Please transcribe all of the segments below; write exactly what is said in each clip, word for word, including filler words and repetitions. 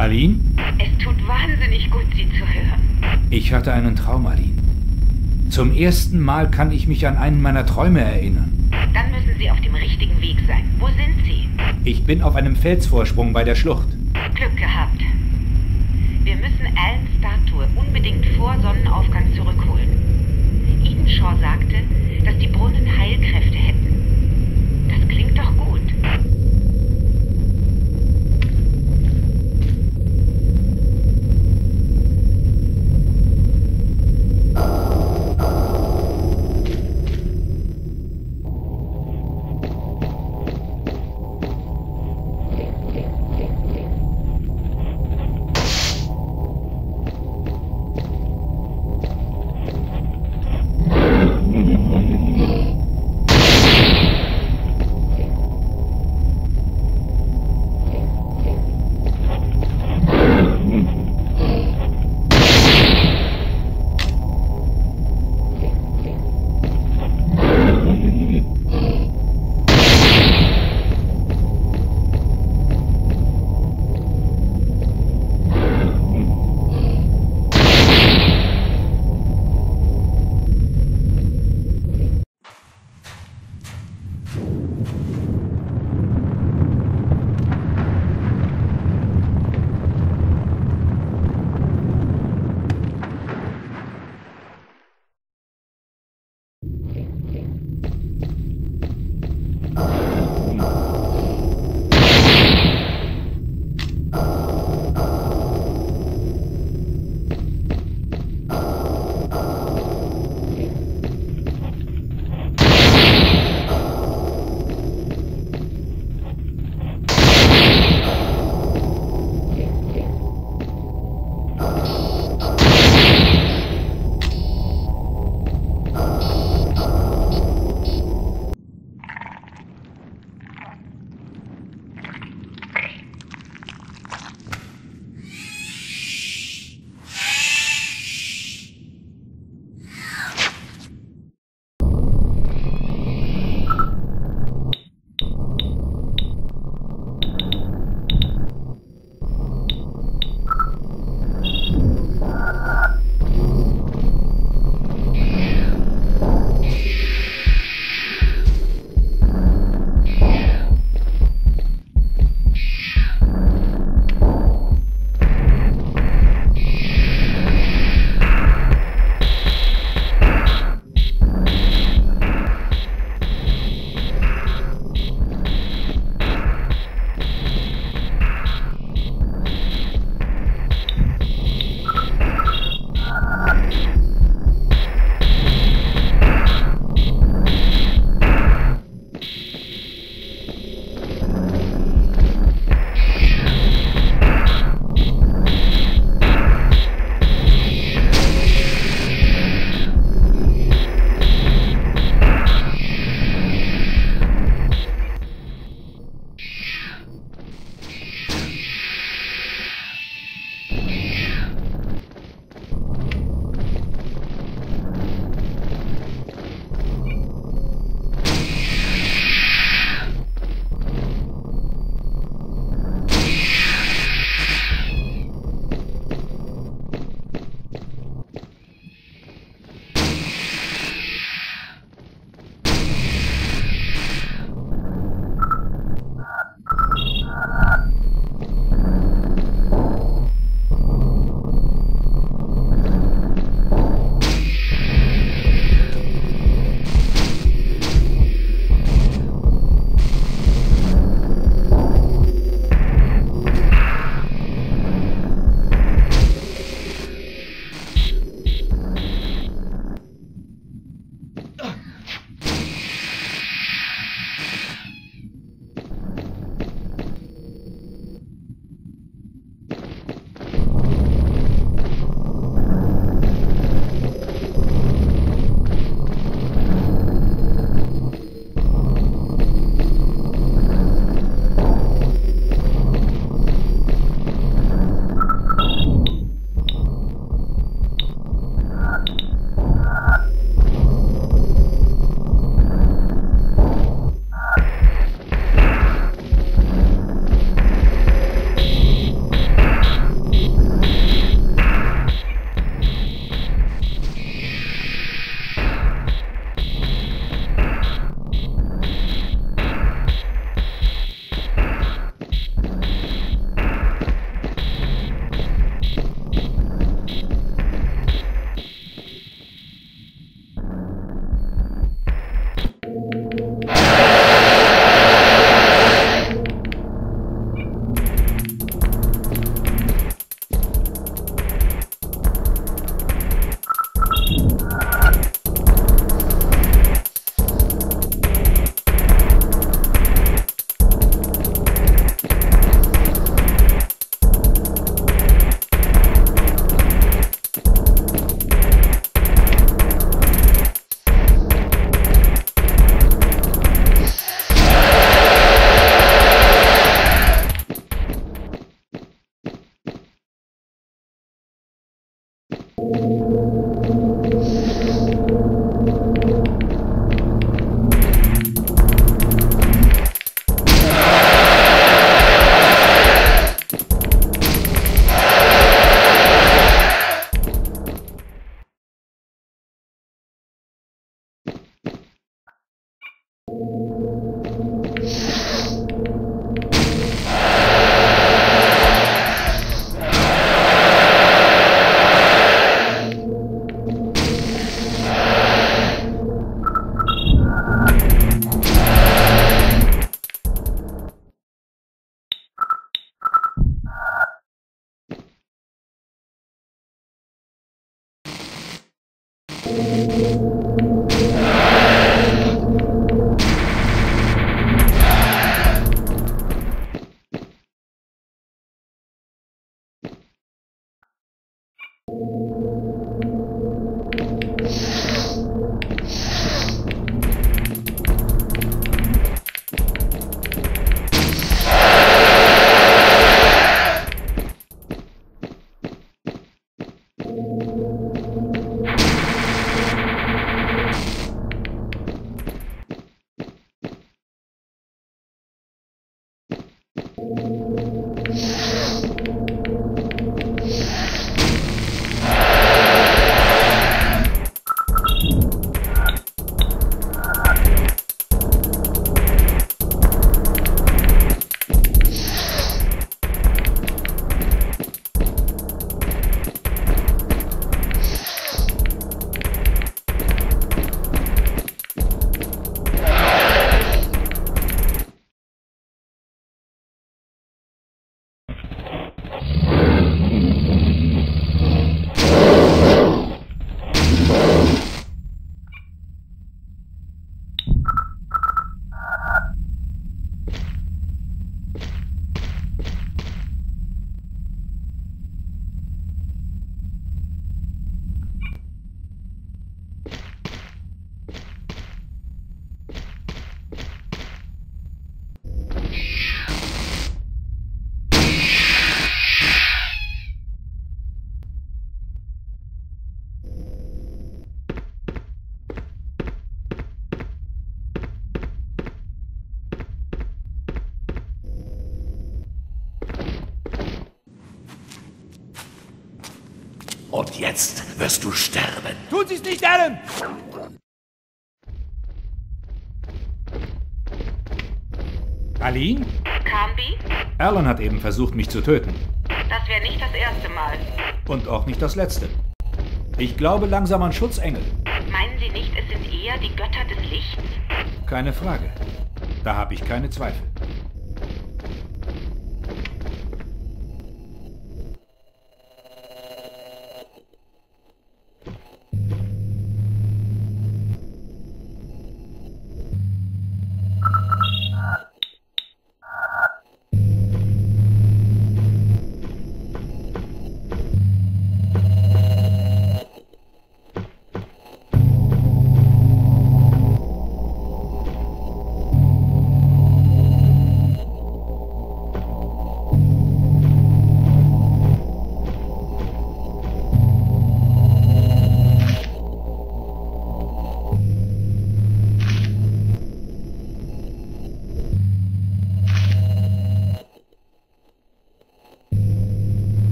Aline? Es tut wahnsinnig gut, Sie zu hören. Ich hatte einen Traum, Aline. Zum ersten Mal kann ich mich an einen meiner Träume erinnern. Dann müssen Sie auf dem richtigen Weg sein. Wo sind Sie? Ich bin auf einem Felsvorsprung bei der Schlucht. Glück gehabt. Wir müssen Allens Statue unbedingt vor Sonnenaufgang zurückholen. Edenshaw sagte, dass die Brunnen Heilkräfte hätten. Das klingt doch gut. Und jetzt wirst du sterben. Tun Sie es nicht, Alan! Aline? Carnby? Alan hat eben versucht, mich zu töten. Das wäre nicht das erste Mal. Und auch nicht das letzte. Ich glaube langsam an Schutzengel. Meinen Sie nicht, es sind eher die Götter des Lichts? Keine Frage. Da habe ich keine Zweifel.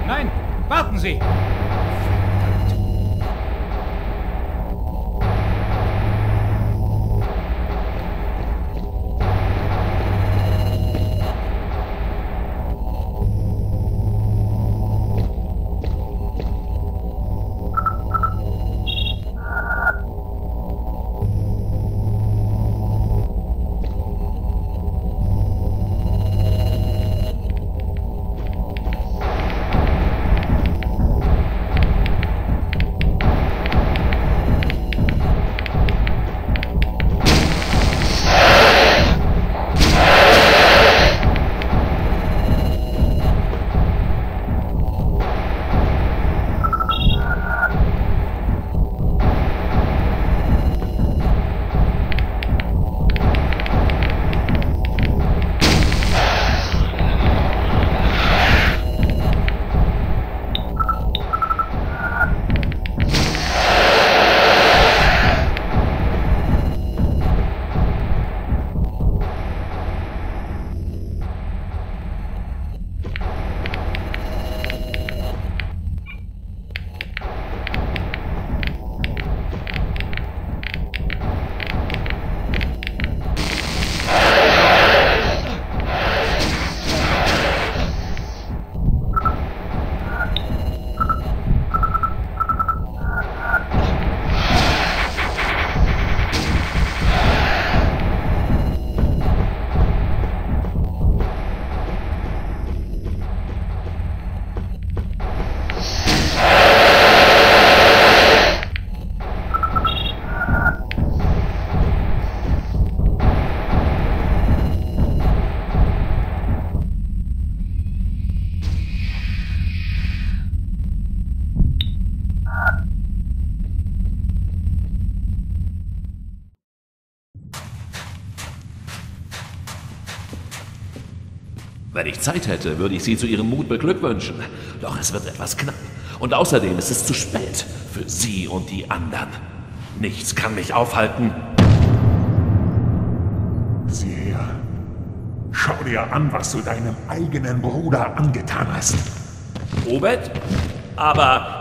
Nein, warten Sie! Wenn ich Zeit hätte, würde ich Sie zu Ihrem Mut beglückwünschen. Doch es wird etwas knapp. Und außerdem ist es zu spät für Sie und die anderen. Nichts kann mich aufhalten. Sieh her. Schau dir an, was du deinem eigenen Bruder angetan hast. Obed? Aber...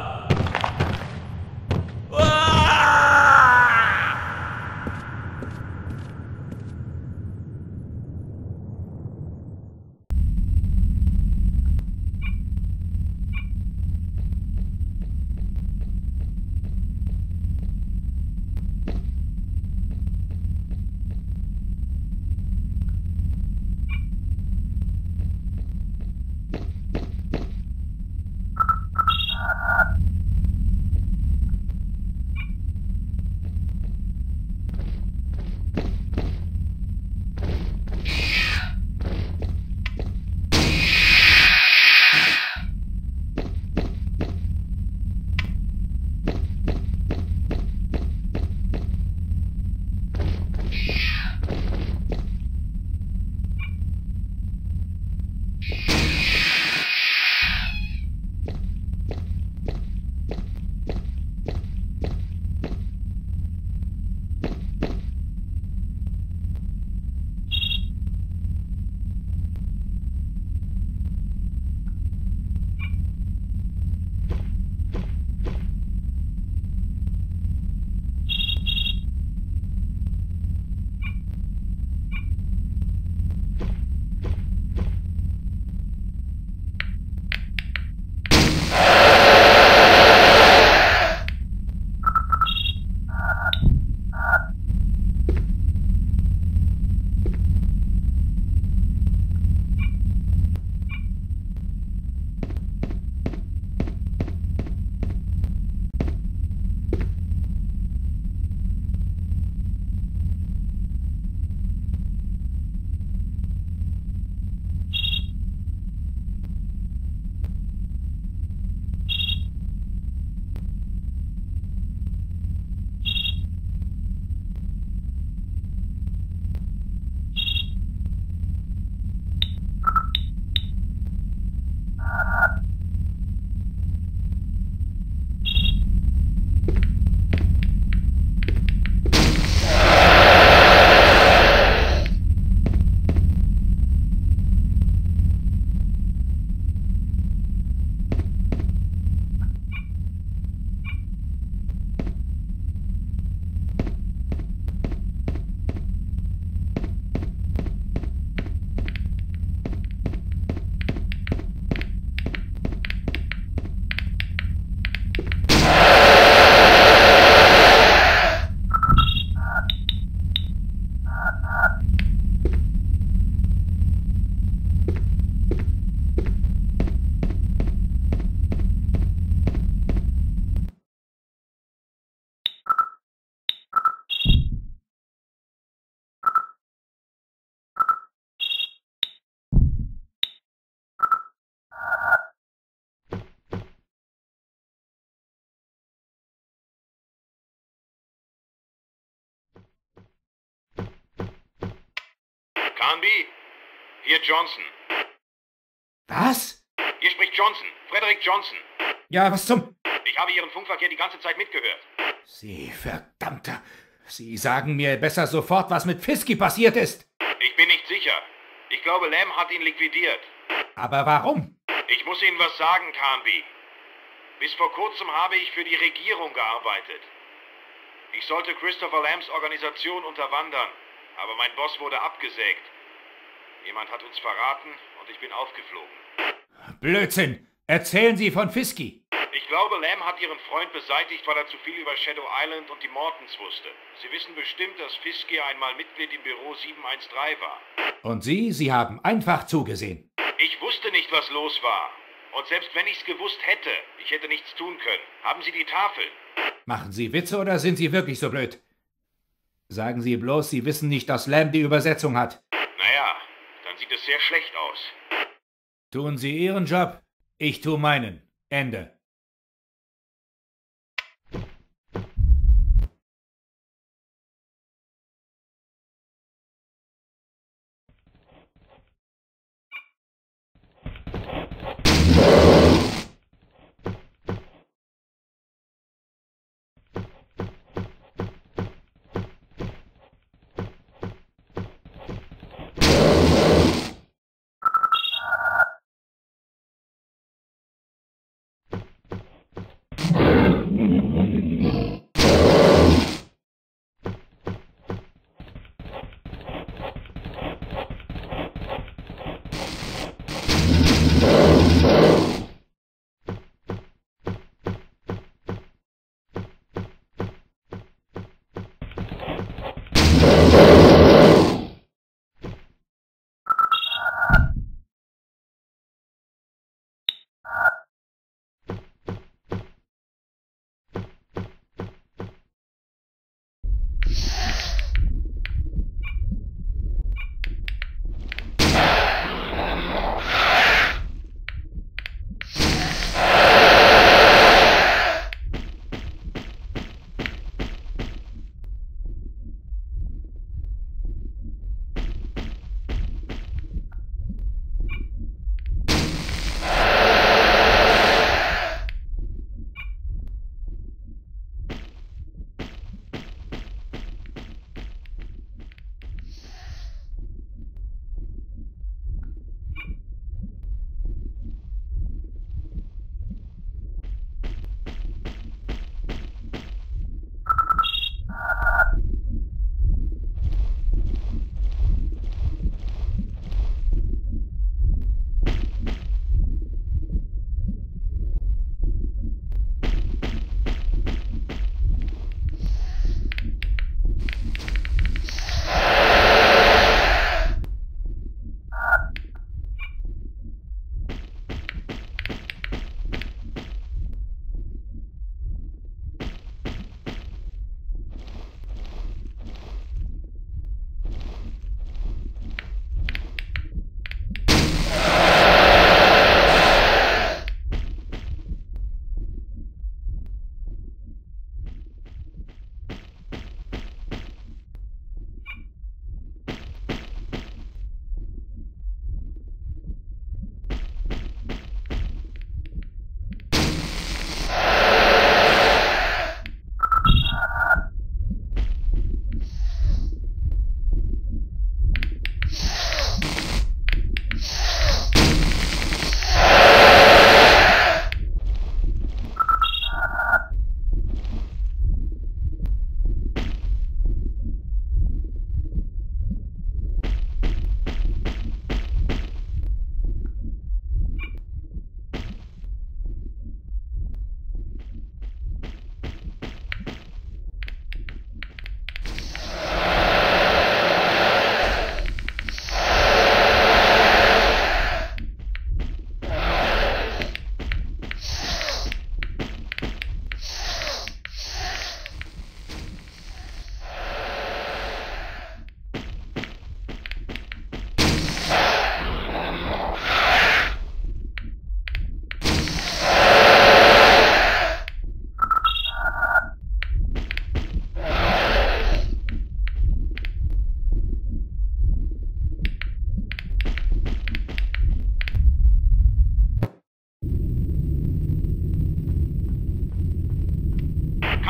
Carnby? Hier Johnson. Was? Hier spricht Johnson. Frederick Johnson. Ja, was zum... Ich habe Ihren Funkverkehr die ganze Zeit mitgehört. Sie, verdammter... Sie sagen mir besser sofort, was mit Fiske passiert ist. Ich bin nicht sicher. Ich glaube, Lamb hat ihn liquidiert. Aber warum? Ich muss Ihnen was sagen, Carnby. Bis vor kurzem habe ich für die Regierung gearbeitet. Ich sollte Christopher Lambs Organisation unterwandern, aber mein Boss wurde abgesägt. Jemand hat uns verraten und ich bin aufgeflogen. Blödsinn! Erzählen Sie von Fiske. Ich glaube, Lamb hat Ihren Freund beseitigt, weil er zu viel über Shadow Island und die Mortons wusste. Sie wissen bestimmt, dass Fiske einmal Mitglied im Büro sieben eins drei war. Und Sie, Sie haben einfach zugesehen. Ich wusste nicht, was los war. Und selbst wenn ich's gewusst hätte, ich hätte nichts tun können. Haben Sie die Tafel? Machen Sie Witze oder sind Sie wirklich so blöd? Sagen Sie bloß, Sie wissen nicht, dass Lamb die Übersetzung hat. Naja, dann sieht es sehr schlecht aus. Tun Sie Ihren Job, ich tu meinen. Ende.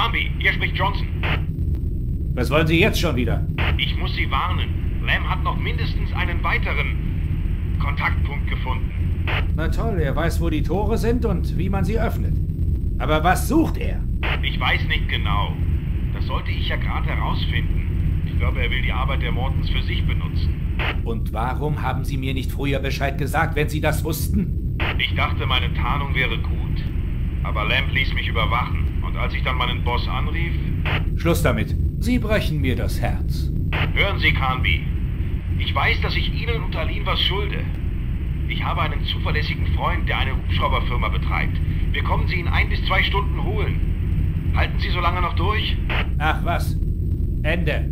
Carnby, hier spricht Johnson. Was wollen Sie jetzt schon wieder? Ich muss Sie warnen. Lamb hat noch mindestens einen weiteren Kontaktpunkt gefunden. Na toll, er weiß, wo die Tore sind und wie man sie öffnet. Aber was sucht er? Ich weiß nicht genau. Das sollte ich ja gerade herausfinden. Ich glaube, er will die Arbeit der Mortons für sich benutzen. Und warum haben Sie mir nicht früher Bescheid gesagt, wenn Sie das wussten? Ich dachte, meine Tarnung wäre gut. Aber Lamb ließ mich überwachen. Und als ich dann meinen Boss anrief... Schluss damit. Sie brechen mir das Herz. Hören Sie, Carnby. Ich weiß, dass ich Ihnen und Aline was schulde. Ich habe einen zuverlässigen Freund, der eine Hubschrauberfirma betreibt. Wir kommen Sie in ein bis zwei Stunden holen. Halten Sie so lange noch durch? Ach was. Ende.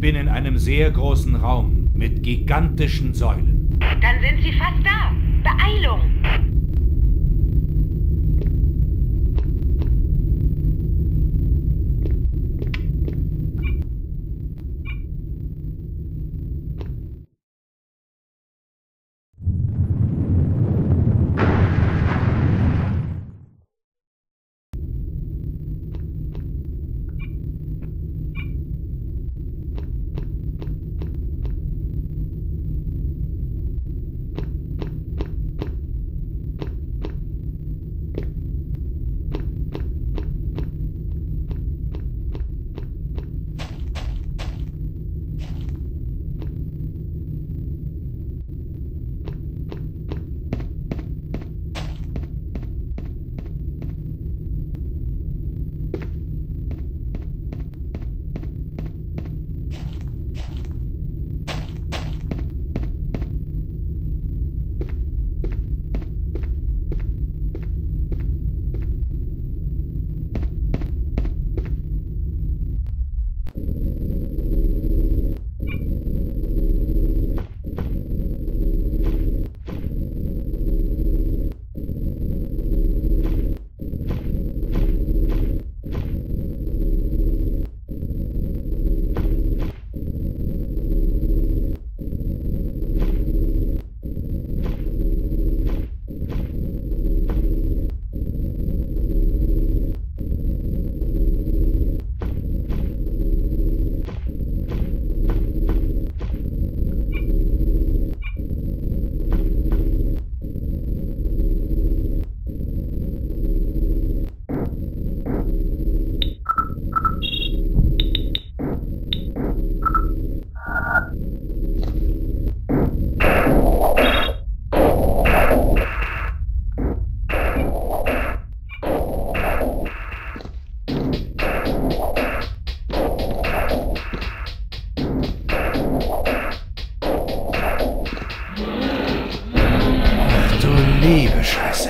bin in einem sehr großen Raum mit gigantischen Säulen. Dann sind Sie fast da. Beeilung! Liebe Scheiße.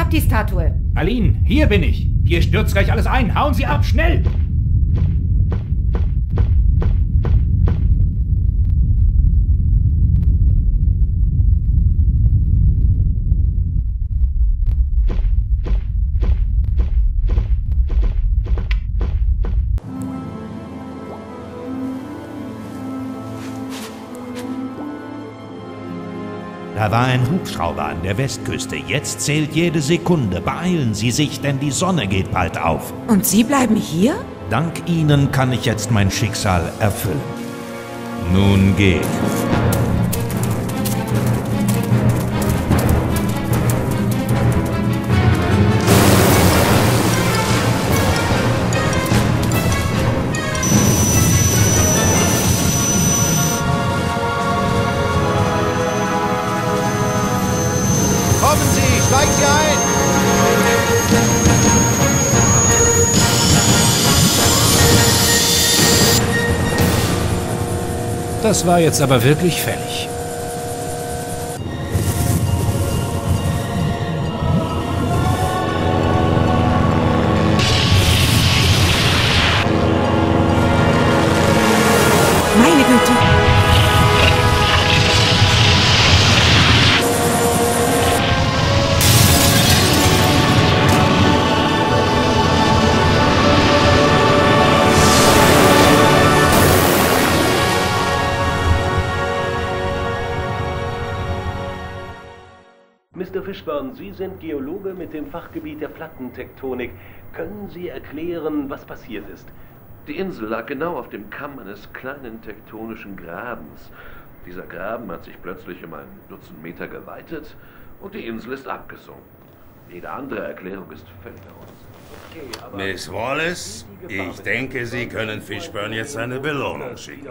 hab die Statue. Aline, hier bin ich. Hier stürzt gleich alles ein. Hauen Sie ab, schnell! Da war ein Hubschrauber an der Westküste. Jetzt zählt jede Sekunde. Beeilen Sie sich, denn die Sonne geht bald auf. Und Sie bleiben hier? Dank Ihnen kann ich jetzt mein Schicksal erfüllen. Nun geht. Kommen Sie, steigen Sie ein! Das war jetzt aber wirklich fällig. Meine Güte. Mister Fishburne, Sie sind Geologe mit dem Fachgebiet der Plattentektonik. Können Sie erklären, was passiert ist? Die Insel lag genau auf dem Kamm eines kleinen tektonischen Grabens. Dieser Graben hat sich plötzlich um ein Dutzend Meter geweitet und die Insel ist abgesunken. Jede andere Erklärung ist völliger Unsinn. Okay, Miss Wallace, ich denke, Sie können Fishburne jetzt eine Belohnung schicken.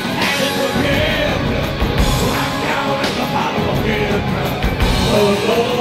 Oh, Lord.